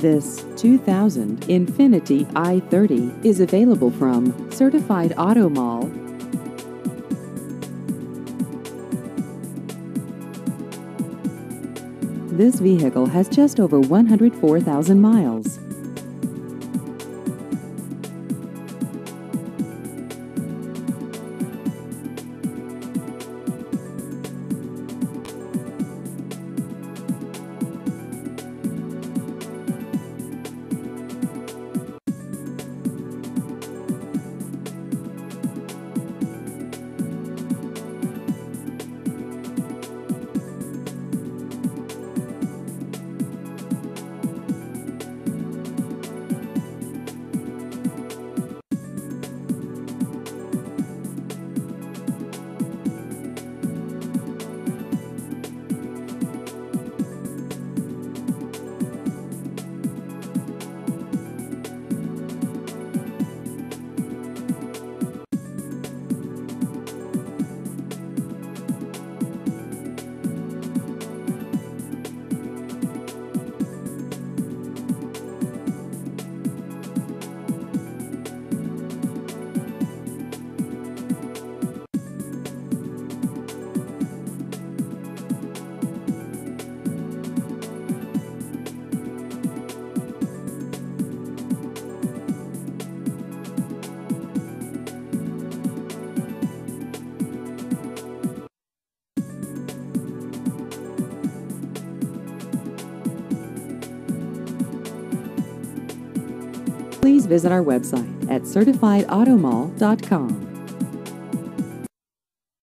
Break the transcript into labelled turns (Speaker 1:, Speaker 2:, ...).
Speaker 1: This 2000 Infiniti I30 is available from Certified Auto Mall. This vehicle has just over 104,000 miles. Please visit our website at certifiedautomall.com.